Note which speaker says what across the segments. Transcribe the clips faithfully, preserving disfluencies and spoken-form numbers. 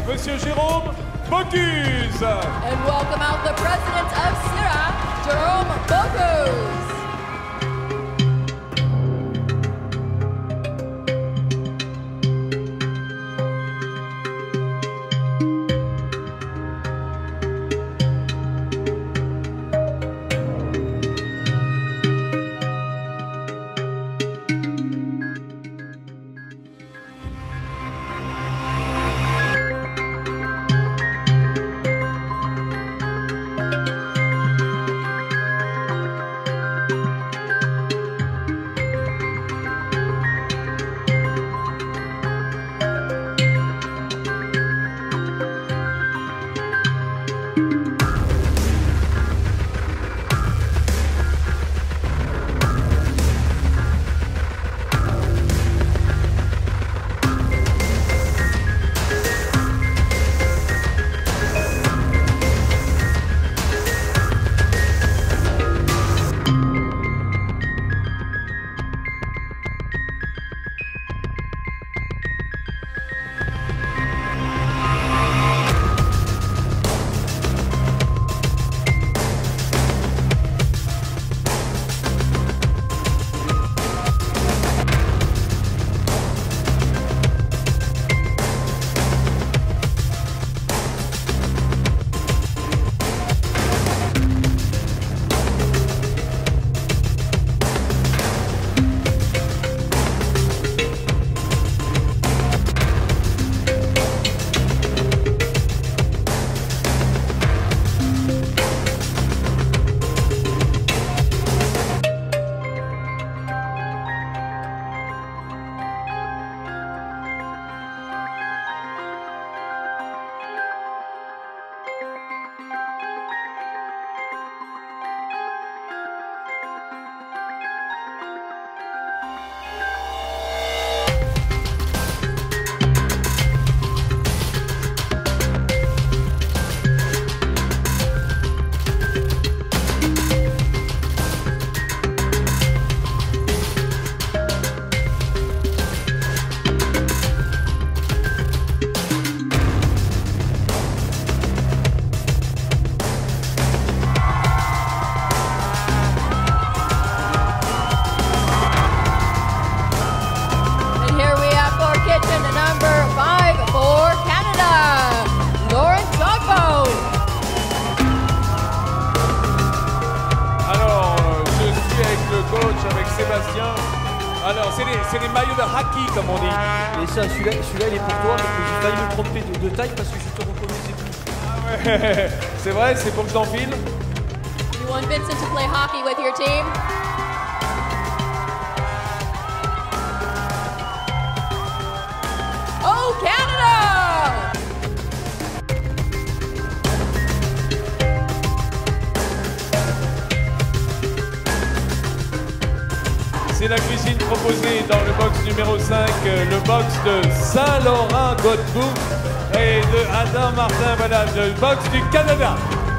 Speaker 1: Monsieur Jérôme Bocuse.
Speaker 2: And welcome out the president of Sira, Jérôme Bocuse.
Speaker 1: Alors, c'est les, les maillots de hockey, comme on dit.
Speaker 3: Et ça, celui-là, celui-là, il est pour toi, parce que j'ai failli me tromper de, de taille parce que je te reconnaissais plus.
Speaker 1: Ah ouais, c'est vrai, c'est pour que je t'enfile.
Speaker 2: You want Vincent to play hockey with your team? Oh, Canada!
Speaker 1: C'est la cuisine proposée dans le box numéro cinq, le box de Saint-Laurent-Godbout et de Adam Martin, voilà, le box du Canada.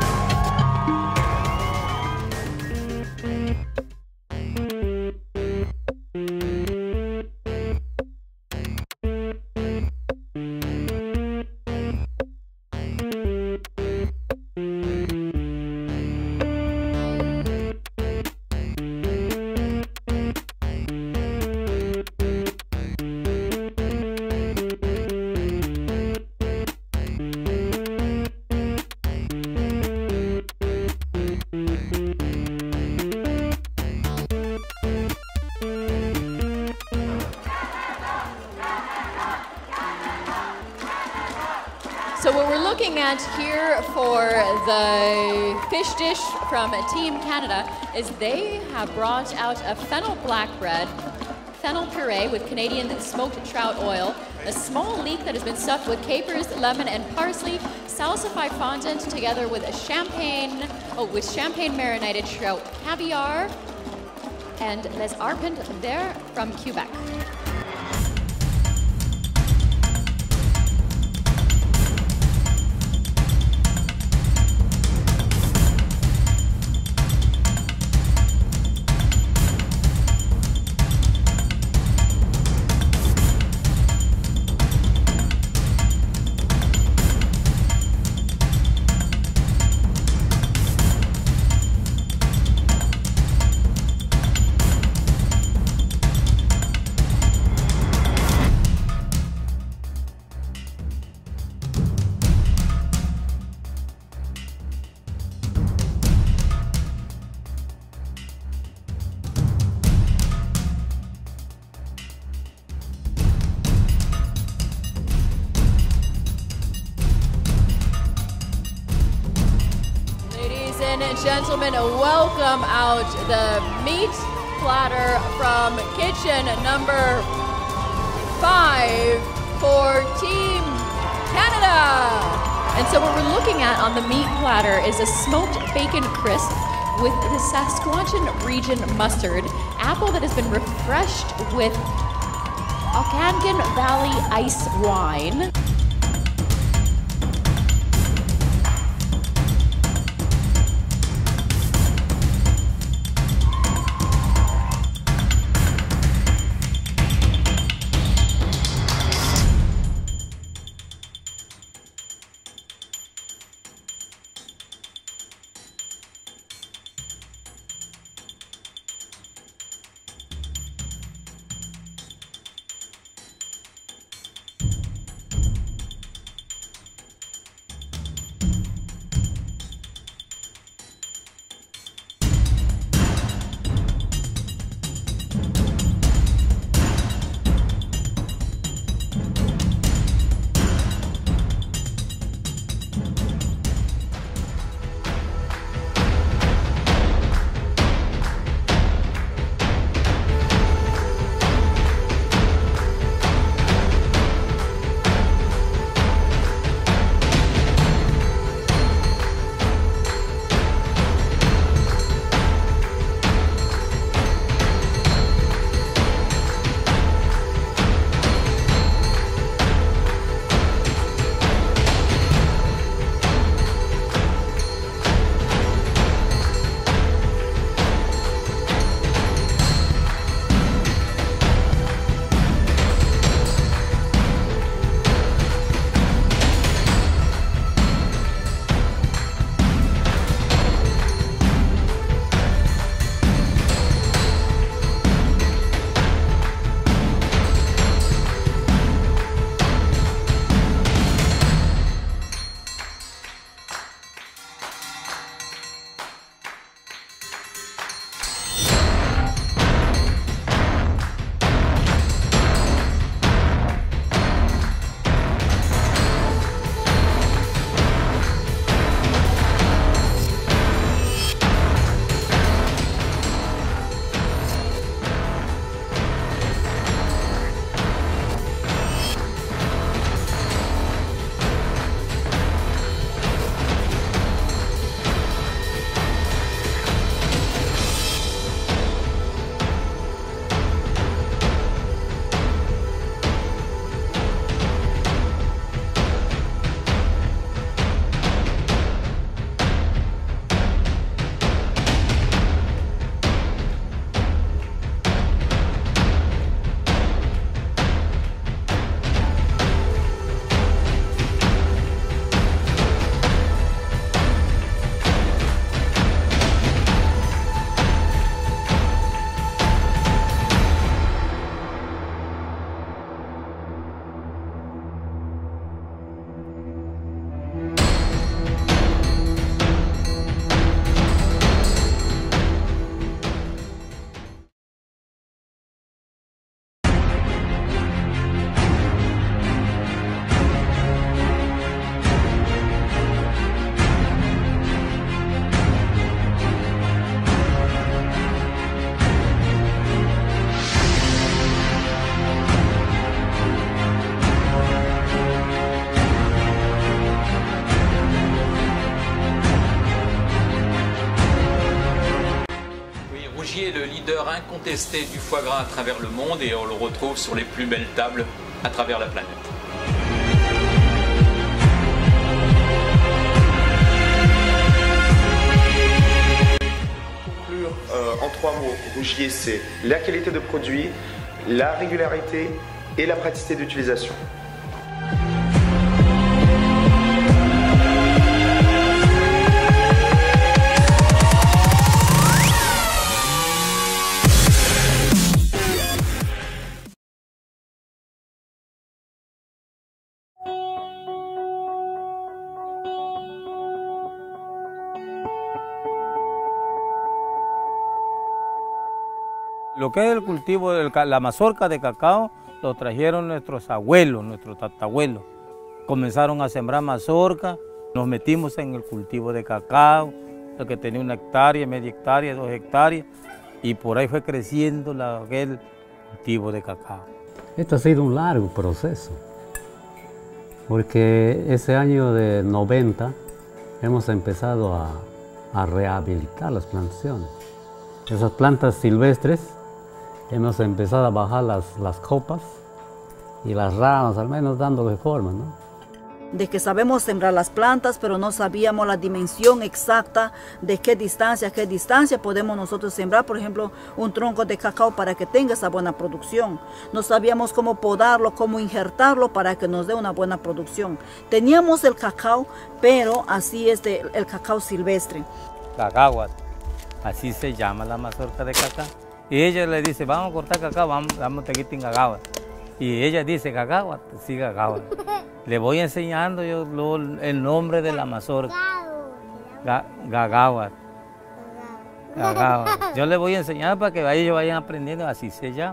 Speaker 2: So what we're looking at here for the fish dish from Team Canada is they have brought out a fennel black bread, fennel puree with Canadian smoked trout oil, a small leek that has been stuffed with capers, lemon, and parsley, salsify fondant together with a champagne, oh, with champagne marinated trout caviar, and les arpent there from Quebec. gentlemen, welcome out the meat platter from kitchen number five for Team Canada. And so what we're looking at on the meat platter is a smoked bacon crisp with the Saskatchewan region mustard, apple that has been refreshed with Okanagan Valley ice wine.
Speaker 4: Rougier est le leader incontesté du foie gras à travers le monde et on le retrouve sur les plus belles tables à travers la planète.
Speaker 5: Conclure euh, en trois mots, Rougier, c'est la qualité de produit, la régularité et la praticité d'utilisation.
Speaker 6: Lo que es el cultivo, de la mazorca de cacao, lo trajeron nuestros abuelos, nuestros tatabuelos. Comenzaron a sembrar mazorca, nos metimos en el cultivo de cacao, lo que tenía una hectárea, media hectárea, dos hectáreas, y por ahí fue creciendo la, aquel cultivo de cacao.
Speaker 7: Esto ha sido un largo proceso, porque ese año de noventa hemos empezado a, a rehabilitar las plantaciones. Esas plantas silvestres hemos empezado a bajar las, las copas y las ramas, al menos dándole forma, ¿no?
Speaker 8: De que sabemos sembrar las plantas, pero no sabíamos la dimensión exacta de qué distancia, qué distancia podemos nosotros sembrar, por ejemplo, un tronco de cacao para que tenga esa buena producción. No sabíamos cómo podarlo, cómo injertarlo para que nos dé una buena producción. Teníamos el cacao, pero así es de, el cacao silvestre.
Speaker 6: Cacao, así se llama la mazorca de cacao. Y ella le dice, vamos a cortar cacao, vamos, vamos a tener cacao. Y ella dice, cacao, sí, cacao. Le voy enseñando yo lo, el nombre de la mazorca. Gagawa. Gagawa. Yo le voy a enseñar para que ellos vayan aprendiendo, así se llama.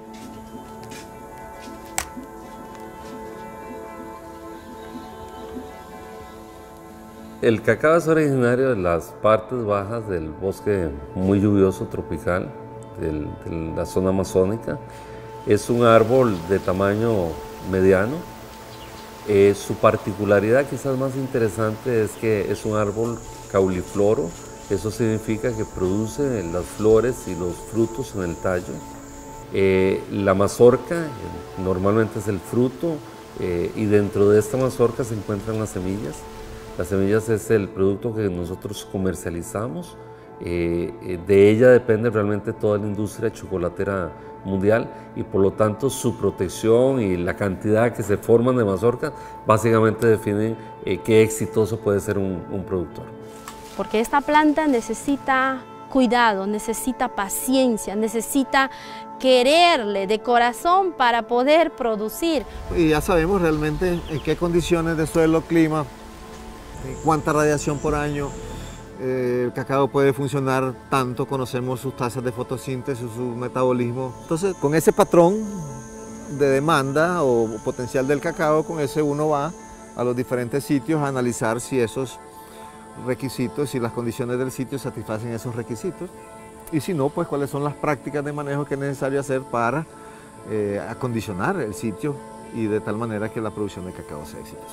Speaker 9: El cacao es originario de las partes bajas del bosque muy lluvioso tropical del, de la zona amazónica. Es un árbol de tamaño mediano. Eh, su particularidad quizás más interesante es que es un árbol caulifloro. Eso significa que produce las flores y los frutos en el tallo. Eh, la mazorca eh, normalmente es el fruto eh, y dentro de esta mazorca se encuentran las semillas. Las semillas es el producto que nosotros comercializamos. Eh, de ella depende realmente toda la industria chocolatera mundial y por lo tanto su protección y la cantidad que se forman de mazorca básicamente definen eh, qué exitoso puede ser un, un productor.
Speaker 10: Porque esta planta necesita cuidado, necesita paciencia, necesita quererle de corazón para poder producir.
Speaker 11: Y ya sabemos realmente en qué condiciones de suelo, clima, cuánta radiación por año eh, el cacao puede funcionar tanto, conocemos sus tasas de fotosíntesis, su metabolismo. Entonces, con ese patrón de demanda o potencial del cacao, con ese uno va a los diferentes sitios a analizar si esos requisitos, si las condiciones del sitio satisfacen esos requisitos y si no, pues cuáles son las prácticas de manejo que es necesario hacer para eh, acondicionar el sitio y de tal manera que la producción de cacao sea exitosa.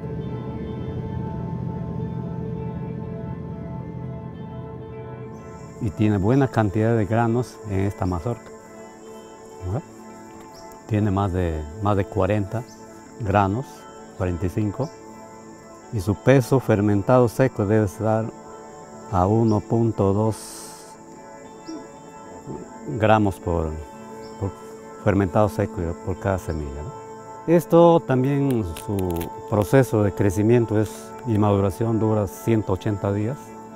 Speaker 7: Y tiene buena cantidad de granos en esta mazorca. ¿No? Tiene más de, más de cuarenta granos, cuarenta y cinco. Y su peso fermentado seco debe estar a uno punto dos gramos por, por fermentado seco por cada semilla, ¿no? Esto también, su proceso de crecimiento es, y maduración dura ciento ochenta días.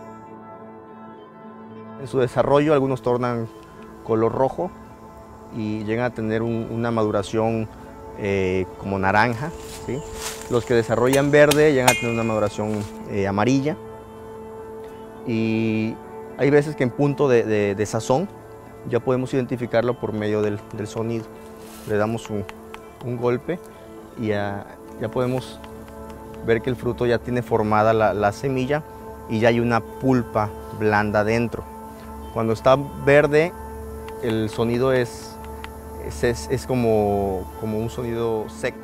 Speaker 12: En su desarrollo algunos tornan color rojo y llegan a tener un, una maduración eh, como naranja, ¿sí? Los que desarrollan verde llegan a tener una maduración eh, amarilla y hay veces que en punto de, de, de sazón ya podemos identificarlo por medio del, del sonido. Le damos un, un golpe y ya, ya podemos ver que el fruto ya tiene formada la, la semilla y ya hay una pulpa blanda dentro. Cuando está verde, el sonido es, es, es, es como, como un sonido seco.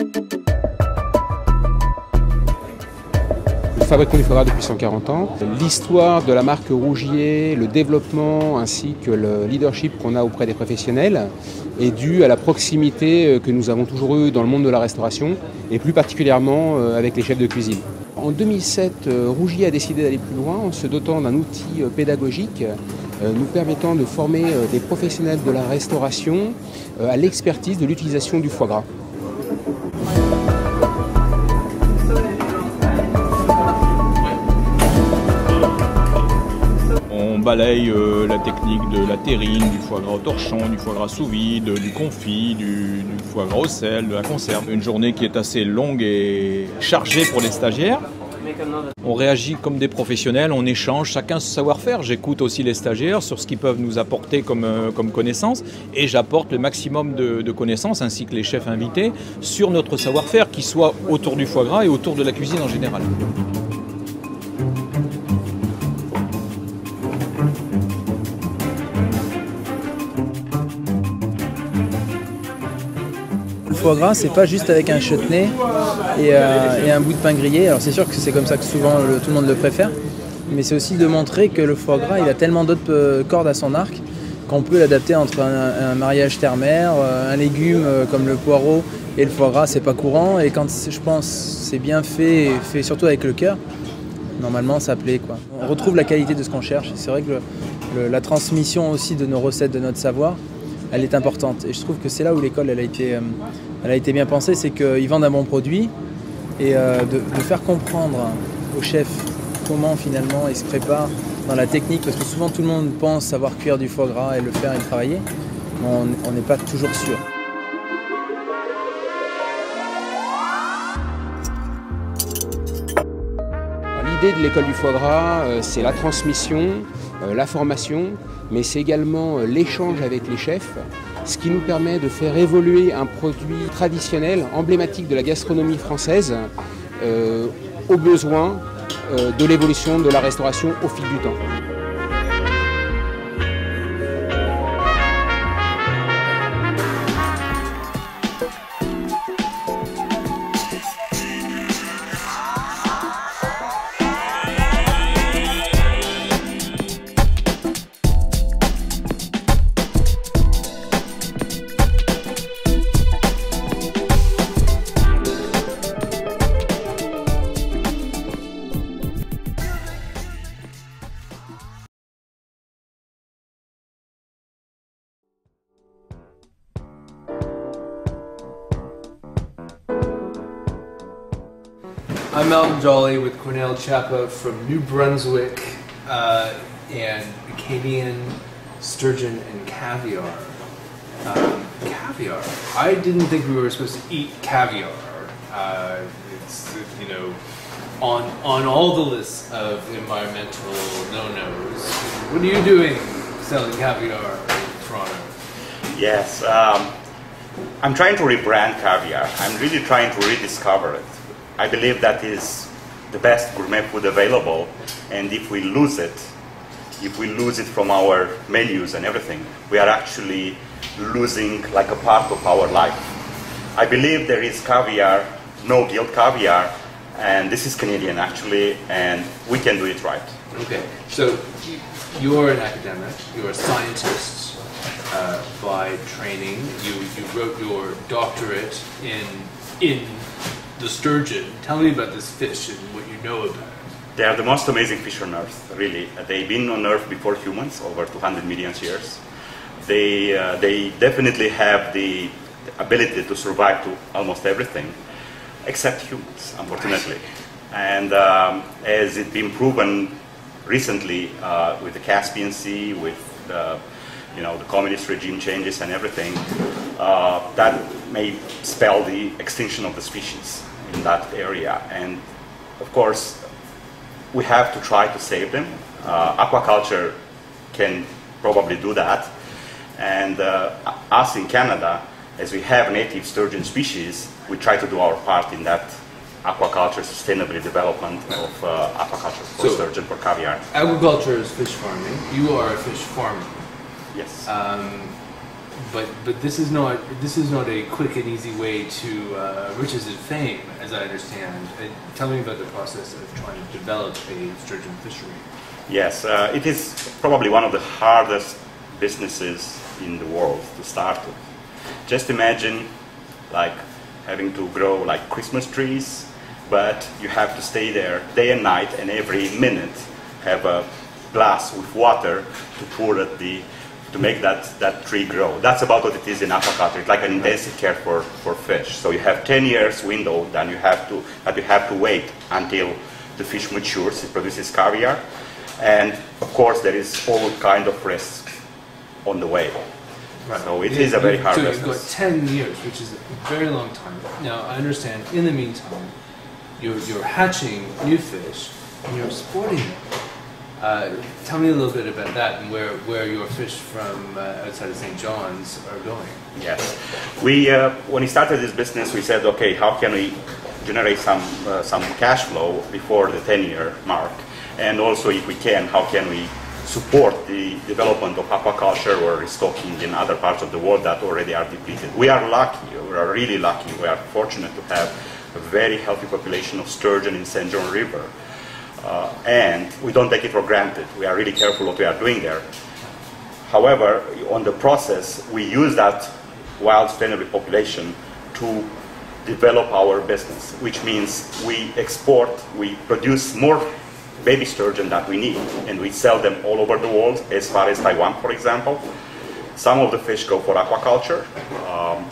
Speaker 13: Nous fabriquons du foie gras depuis cent quarante ans. L'histoire de la marque Rougier, le développement ainsi que le leadership qu'on a auprès des professionnels est dû à la proximité que nous avons toujours eue dans le monde de la restauration et plus particulièrement avec les chefs de cuisine. En deux mille sept, Rougier a décidé d'aller plus loin en se dotant d'un outil pédagogique nous permettant de former des professionnels de la restauration à l'expertise de l'utilisation du foie gras.
Speaker 14: On balaye euh, la technique de la terrine, du foie gras au torchon, du foie gras sous vide, du confit, du, du foie gras au sel, de la conserve. Une journée qui est assez longue et chargée pour les stagiaires. On réagit comme des professionnels, on échange chacun ce savoir-faire. J'écoute aussi les stagiaires sur ce qu'ils peuvent nous apporter comme, euh, comme connaissances et j'apporte le maximum de, de connaissances ainsi que les chefs invités sur notre savoir-faire qui soit autour du foie gras et autour de la cuisine en général.
Speaker 15: Le foie gras, c'est pas juste avec un chutney et, euh, et un bout de pain grillé. Alors c'est sûr que c'est comme ça que souvent le, tout le monde le préfère, mais c'est aussi de montrer que le foie gras, il a tellement d'autres euh, cordes à son arc qu'on peut l'adapter entre un, un mariage terre-mer, un légume euh, comme le poireau et le foie gras, c'est pas courant. Et quand je pense c'est bien fait, et fait surtout avec le cœur, normalement ça plaît, quoi. On retrouve la qualité de ce qu'on cherche. C'est vrai que le, le, la transmission aussi de nos recettes, de notre savoir, elle est importante. Et je trouve que c'est là où l'école elle a été, euh, elle a été bien pensée, c'est qu'ils vendent un bon produit et euh, de, de faire comprendre aux chefs comment finalement ils se préparent dans la technique, parce que souvent tout le monde pense savoir cuire du foie gras et le faire et le travailler, mais on n'est pas toujours sûr.
Speaker 13: L'idée de l'école du foie gras, euh, c'est la transmission, euh, la formation, mais c'est également euh, l'échange avec les chefs, ce qui nous permet de faire évoluer un produit traditionnel, emblématique de la gastronomie française, euh, aux besoins euh, de l'évolution de la restauration au fil du temps.
Speaker 16: I'm Malcolm Jolly with Cornell Chapa from New Brunswick uh, and Acadian sturgeon and caviar. Um, caviar. I didn't think we were supposed to eat caviar. Uh, it's, you know, on on all the lists of environmental no-nos. What are you doing selling caviar in Toronto?
Speaker 17: Yes, um, I'm trying to rebrand caviar. I'm really trying to rediscover it. I believe that is the best gourmet food available, and if we lose it, if we lose it from our menus and everything, we are actually losing like a part of our life. I believe there is caviar, no guilt caviar, and this is Canadian actually, and we can do it right.
Speaker 16: Okay, so you're an academic, you're a scientist uh, by training. You you wrote your doctorate in in the sturgeon. Tell me about this fish and what you know about it.
Speaker 17: They are the most amazing fish on Earth, really. They've been on Earth before humans, over two hundred million years. They, uh, they definitely have the ability to survive to almost everything, except humans, unfortunately. And um, as it's been proven recently uh, with the Caspian Sea, with the, you know, the communist regime changes and everything, uh, that may spell the extinction of the species in that area. And of course, we have to try to save them. Uh, aquaculture can probably do that. And uh, us in Canada, as we have native sturgeon species, we try to do our part in that aquaculture sustainable development of uh, aquaculture for
Speaker 16: So,
Speaker 17: sturgeon, for caviar.
Speaker 16: Agriculture is fish farming. You are a fish farmer.
Speaker 17: Yes.
Speaker 16: Um, but but this is not this is not a quick and easy way to uh, riches and fame, as I understand. Uh, tell me about the process of trying to develop a sturgeon fishery.
Speaker 17: Yes, uh, it is probably one of the hardest businesses in the world to start with. Just imagine, like, having to grow like Christmas trees, but you have to stay there day and night, and every minute have a glass with water to pour at the to make that, that tree grow. That's about what it is in aquaculture. It's like an intensive care for, for fish. So you have ten years window, then you have to that you have to wait until the fish matures, it produces caviar. And of course there is all kind of risks on the way. Right. So it
Speaker 16: yeah,
Speaker 17: is a very hard
Speaker 16: so
Speaker 17: business.
Speaker 16: So you've got ten years, which is a very long time. Now I understand, in the meantime, you're, you're hatching new fish and you're exporting them. Uh, tell me a little bit about that and where, where your fish from uh, outside of Saint John's are going.
Speaker 17: Yes. We, uh, when we started this business, we said, okay, how can we generate some, uh, some cash flow before the ten year mark? And also, if we can, how can we support the development of aquaculture or restocking in other parts of the world that already are depleted? We are lucky, we are really lucky, we are fortunate to have a very healthy population of sturgeon in Saint John River. Uh, and we don't take it for granted. We are really careful what we are doing there. However, on the process, we use that wild spaniel population to develop our business, which means we export, we produce more baby sturgeon that we need, and we sell them all over the world, as far as Taiwan, for example. Some of the fish go for aquaculture, um,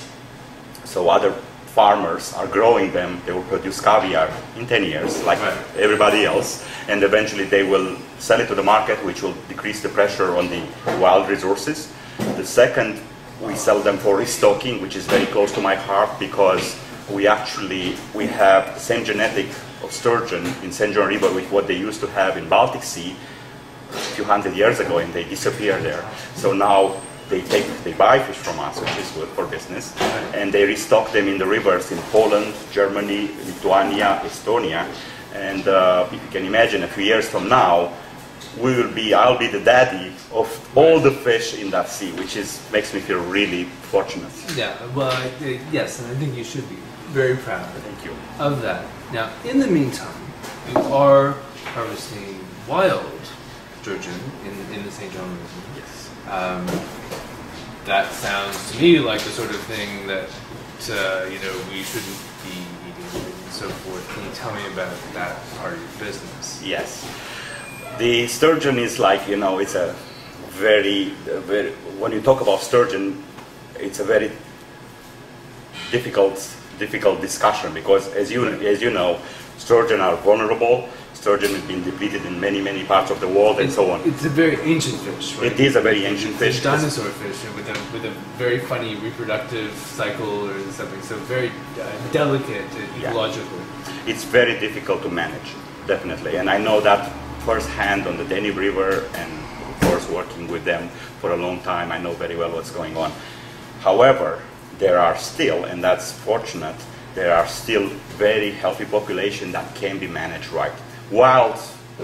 Speaker 17: so other farmers are growing them, they will produce caviar in ten years, like right. everybody else, and eventually they will sell it to the market, which will decrease the pressure on the wild resources. The second, we sell them for restocking, which is very close to my heart, because we actually, we have the same genetic of sturgeon in Saint John River with what they used to have in Baltic Sea a few hundred years ago, and they disappeared there. So now they take, they buy fish from us, which is good for business, and they restock them in the rivers in Poland, Germany, Lithuania, Estonia, and uh, if you can imagine, a few years from now, we will be, I'll be the daddy of all the fish in that sea, which is makes me feel really fortunate.
Speaker 16: Yeah, well, uh, yes, and I think you should be very proud.
Speaker 17: Thank you.
Speaker 16: Of that. Now, in the meantime, you are harvesting wild sturgeon in, in the Saint John River.
Speaker 17: Yes.
Speaker 16: Um, that sounds to me like the sort of thing that uh, you know we shouldn't be eating and so forth. Can you tell me about that part of your business?
Speaker 17: Yes. The sturgeon is like, you know, it's a very, very, when you talk about sturgeon, it's a very difficult, difficult discussion, because as you, as you know, sturgeon are vulnerable. Sturgeon has been depleted in many, many parts of the world, and
Speaker 16: it's,
Speaker 17: so on.
Speaker 16: It's a very ancient fish, right?
Speaker 17: It is a very ancient
Speaker 16: it's
Speaker 17: fish.
Speaker 16: It's a dinosaur fish with a, with a very funny reproductive cycle or something, so very uh, delicate ecologically.
Speaker 17: Yeah. It's very difficult to manage, definitely, and I know that firsthand on the Danube River, and of course working with them for a long time, I know very well what's going on. However, there are still, and that's fortunate, there are still very healthy population that can be managed right. Wild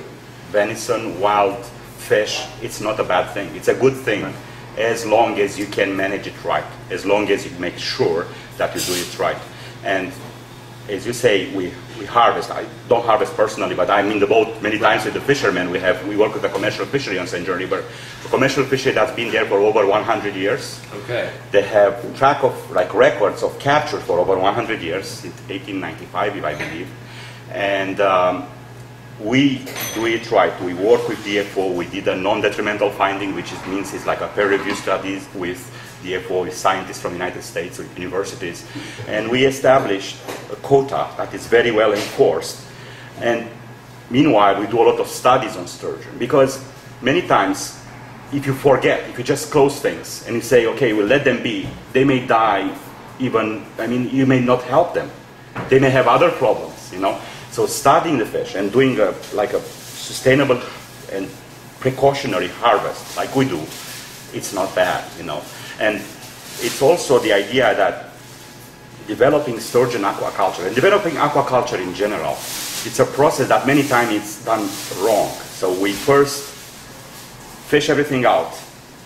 Speaker 17: venison, wild fish, it's not a bad thing. It's a good thing, right, as long as you can manage it right, as long as you make sure that you do it right. And as you say, we, we harvest. I don't harvest personally, but I'm in the boat many times with the fishermen. We have we work with a commercial fishery on Saint John River. A commercial fishery that's been there for over one hundred years.
Speaker 16: Okay.
Speaker 17: They have track of like records of capture for over one hundred years, since eighteen ninety-five, if I believe. And um, we do it right. We work with D F O. We did a non-detrimental finding, which is, means it's like a peer-reviewed studies with D F O, with scientists from the United States, with universities. And we established a quota that is very well enforced. And meanwhile, we do a lot of studies on sturgeon, because many times, if you forget, if you just close things and you say, okay, we'll let them be, they may die even, I mean, you may not help them. They may have other problems, you know. So studying the fish and doing a, like a sustainable and precautionary harvest, like we do, it's not bad, you know. And it's also the idea that developing sturgeon aquaculture, and developing aquaculture in general, it's a process that many times it's done wrong. So we first fish everything out,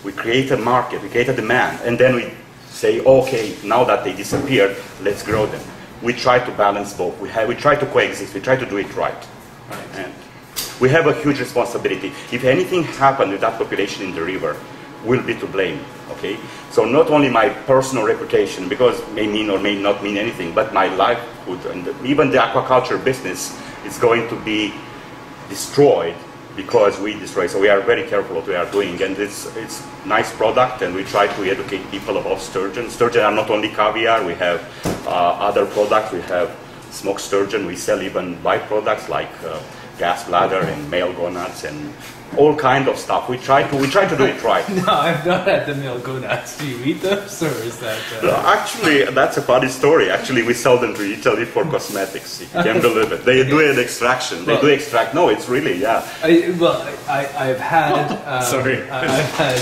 Speaker 17: We create a market, we create a demand, and then we say, okay, now that they disappeared, let's grow them. We try to balance both. We, have, we try to coexist. We try to do it right. right. And we have a huge responsibility. If anything happened with that population in the river, we'll be to blame. Okay? So not only my personal reputation, because it may mean or may not mean anything, but my livelihood and the, even the aquaculture business is going to be destroyed because we destroy. So we are very careful what we are doing, and it's it's nice product, and we try to educate people about sturgeon. Sturgeon are not only caviar. We have uh, other products. We have smoked sturgeon. We sell even byproducts like uh, gas bladder and male gonads and all kind of stuff. We try to we try to do it right.
Speaker 16: No, I've not had the male gonads. Do you eat those, or is that? Uh...
Speaker 17: No, actually, that's a funny story. Actually, we sell them to Italy for cosmetics. You can't believe it. They do an extraction. They
Speaker 16: well,
Speaker 17: do extract. No, it's really yeah.
Speaker 16: I, well, I I've had. Um,
Speaker 17: Sorry.
Speaker 16: I, I've had.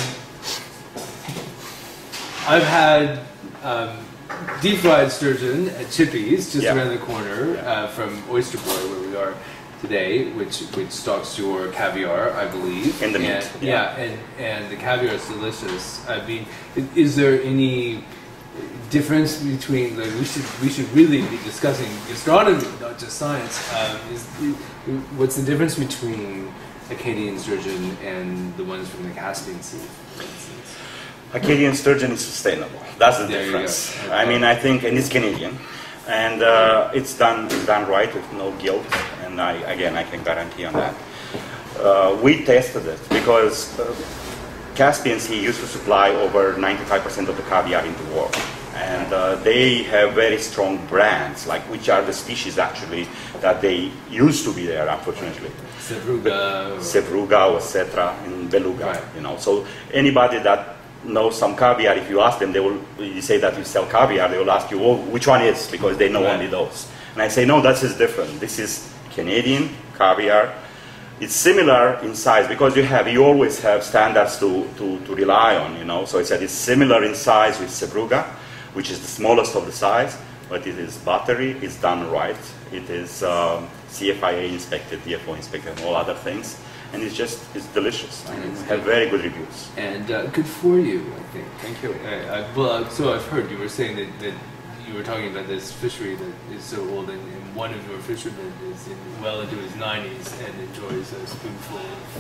Speaker 16: I've had um, deep fried sturgeon at Chippy's just
Speaker 17: yeah.
Speaker 16: around the corner uh, from Oyster Boy, where we are today, which which stocks your caviar, I believe.
Speaker 17: And the meat.
Speaker 16: And,
Speaker 17: yeah.
Speaker 16: yeah, and and the caviar is delicious. I mean, is there any difference between, like, we should we should really be discussing gastronomy, not just science. Um, is what's the difference between Acadian sturgeon and the ones from the Caspian Sea, for instance?
Speaker 17: Acadian sturgeon is sustainable. That's the
Speaker 16: there
Speaker 17: difference.
Speaker 16: Okay.
Speaker 17: I mean, I think, and it's Canadian, and uh, it's done it's done right with no guilt. And I, again, I can guarantee on that. Uh, we tested it because uh, Caspian Sea used to supply over ninety-five percent of the caviar in the world. And uh, they have very strong brands, like which are the species actually that they used to be there, unfortunately.
Speaker 16: Sevruga.
Speaker 17: Sevruga, et cetera, and Beluga,
Speaker 16: right.
Speaker 17: you know. So anybody that knows some caviar, if you ask them, they will, you say that you sell caviar, they will ask you, well, which one is, because they know right. only those. And I say, no, that is different. This is Canadian caviar. It's similar in size because you have you always have standards to, to, to rely on, you know. So I said it's similar in size with Sevruga, which is the smallest of the size, but it is buttery, it's done right. It is um, C F I A inspected, D F O inspected, and all other things. And it's just, it's delicious. I mean, it's have very good reviews.
Speaker 16: And uh, good for you, I think. Thank you. I, I, well, so I've heard you were saying that, that you were talking about this fishery that is so old, and, and one of your fishermen is in, well into his nineties and enjoys a spoonful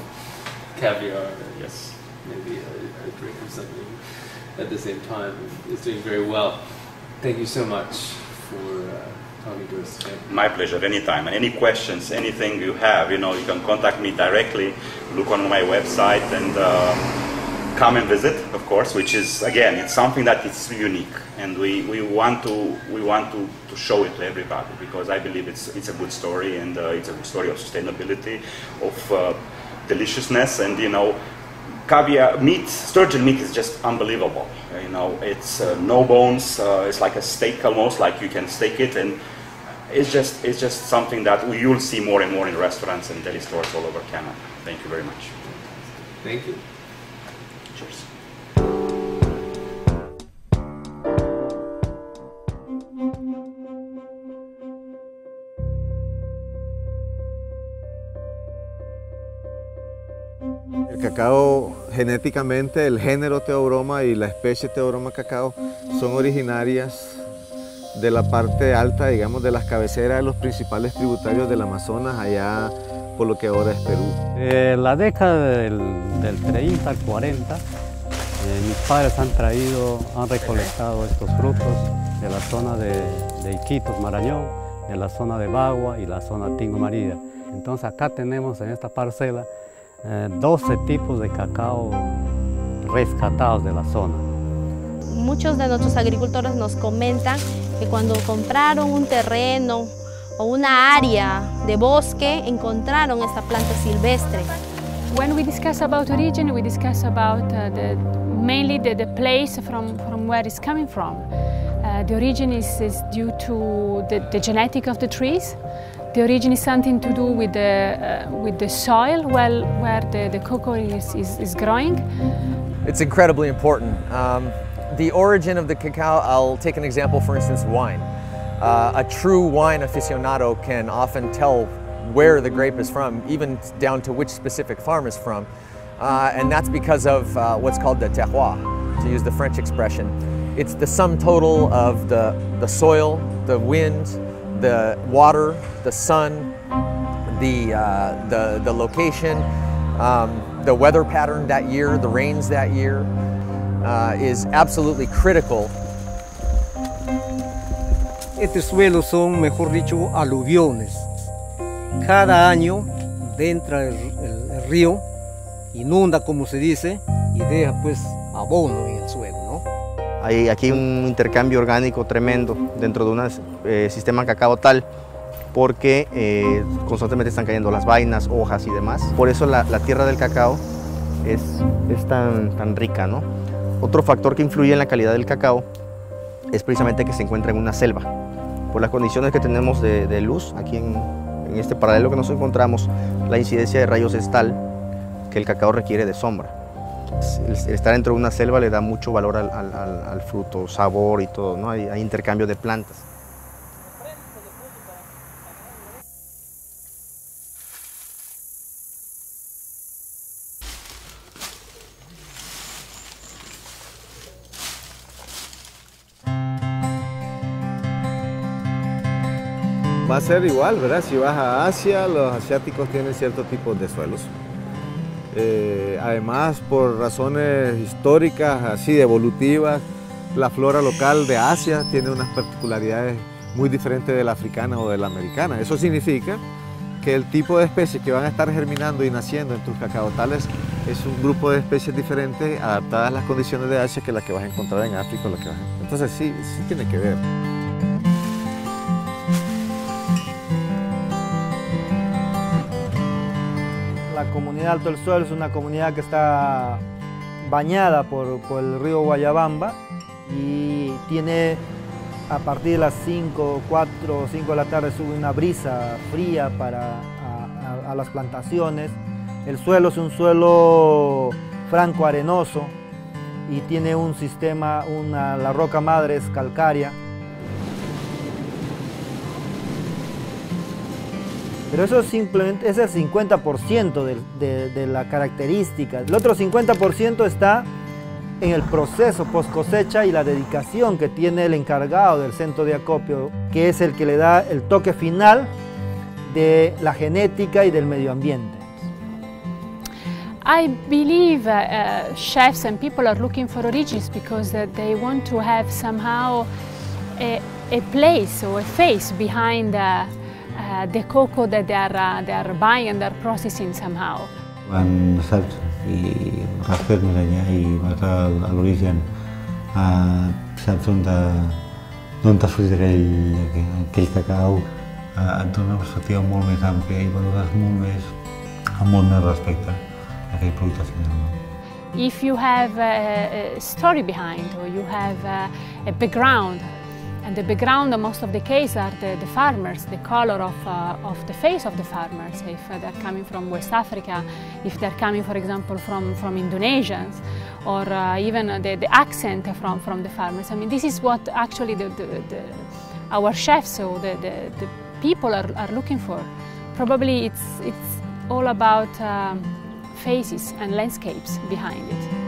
Speaker 16: of caviar.
Speaker 17: Yes.
Speaker 16: Maybe a, a drink of something at the same time. Is doing very well. Thank you so much for uh, talking to us today.
Speaker 17: My pleasure, anytime. And any questions, anything you have, you know, you can contact me directly. Look on my website and uh, come and visit, of course, which is, again, it's something that is unique. And we, we want to we want to, to show it to everybody because I believe it's it's a good story, and uh, it's a good story of sustainability, of uh, deliciousness, and, you know, caviar meat, sturgeon meat is just unbelievable. You know, it's uh, no bones. Uh, it's like a steak almost, like you can steak it, and it's just it's just something that we, you'll see more and more in restaurants and deli stores all over Canada. Thank you very much.
Speaker 16: Thank you.
Speaker 17: Cheers.
Speaker 11: El cacao, genéticamente, el género Theobroma y la especie Theobroma cacao son originarias de la parte alta, digamos, de las cabeceras de los principales tributarios del Amazonas, allá por lo que ahora es Perú.
Speaker 7: Eh, la década del, del treinta al cuarenta, eh, mis padres han traído, han recolectado estos frutos de la zona de, de Iquitos, Marañón, de la zona de Bagua y la zona Tingo María. Entonces acá tenemos en esta parcela eh, doce tipos de cacao rescatados de la zona.
Speaker 10: Muchos de nuestros agricultores nos comentan que cuando compraron un terreno o una área de bosque, encontraron esta planta silvestre.
Speaker 18: When we discuss about origin, we discuss about uh, the, mainly the, the place from, from where it's coming from. Uh, the origin is, is due to the, the genetic of the trees. The origin is something to do with the, uh, with the soil well, where the, the cocoa is, is, is growing.
Speaker 19: It's incredibly important. Um, the origin of the cacao, I'll take an example, for instance, wine. Uh, a true wine aficionado can often tell where the grape is from, even down to which specific farm is from. uh, and that's because of uh, what's called the terroir, to use the French expression. It's the sum total of the, the soil, the wind, the water, the sun, the, uh, the, the location, um, the weather pattern that year, the rains that year, uh, is absolutely critical.
Speaker 20: Estos suelos son, mejor dicho, aluviones. Cada año entra el, el, el río, inunda, como se dice, y deja pues abono en el suelo, ¿no?
Speaker 12: Hay, aquí hay un intercambio orgánico tremendo dentro de un eh, sistema cacao tal, porque eh, constantemente están cayendo las vainas, hojas y demás. Por eso la, la tierra del cacao es, es tan, tan rica, ¿no? Otro factor que influye en la calidad del cacao es precisamente que se encuentra en una selva. Por las condiciones que tenemos de, de luz, aquí en, en este paralelo que nos encontramos, la incidencia de rayos es tal que el cacao requiere de sombra. El, el estar dentro de una selva le da mucho valor al, al, al fruto, sabor y todo, ¿no? Hay, hay intercambio de plantas.
Speaker 11: Va a ser igual, ¿verdad? Si vas a Asia, los asiáticos tienen ciertos tipos de suelos. Eh, además, por razones históricas, así evolutivas, la flora local de Asia tiene unas particularidades muy diferentes de la africana o de la americana. Eso significa que el tipo de especies que van a estar germinando y naciendo en tus cacaotales es un grupo de especies diferentes adaptadas a las condiciones de Asia que las que vas a encontrar en África. La que vas a... Entonces sí, sí tiene que ver.
Speaker 21: La comunidad Alto del Suelo es una comunidad que está bañada por, por el río Guayabamba y tiene, a partir de las cinco, cuatro o cinco de la tarde, sube una brisa fría para, a, a, a las plantaciones. El suelo es un suelo franco arenoso y tiene un sistema, una, la roca madre es calcárea. Pero eso es simplemente es el cincuenta por ciento de, de, de la característica. El otro cincuenta por ciento está en el proceso post cosecha y la dedicación que tiene el encargado del centro de acopio, que es el que le da el toque final de la genética y del medio ambiente.
Speaker 18: I believe uh, uh, chefs and people are looking for origins because uh, they want to have somehow a, a place or a face behind uh, Uh, the cocoa that they are, uh, they are buying and they're processing somehow.
Speaker 22: Quan saps i raspes més enllà i vas a, a l'origen, uh, saps on t'ha sortit aquell, aquell cacau, uh, et dona una perspectiva molt més àmplia i valores molt més, amb molt més respecte a aquell producte final.
Speaker 18: If you have a, a story behind or you have a, a background, and the background, most of the case, are the, the farmers, the color of, uh, of the face of the farmers. If uh, they're coming from West Africa, if they're coming, for example, from, from Indonesians, or uh, even the, the accent from, from the farmers. I mean, this is what actually the, the, the, our chefs or the, the, the people are, are looking for. Probably it's, it's all about um, faces and landscapes behind it.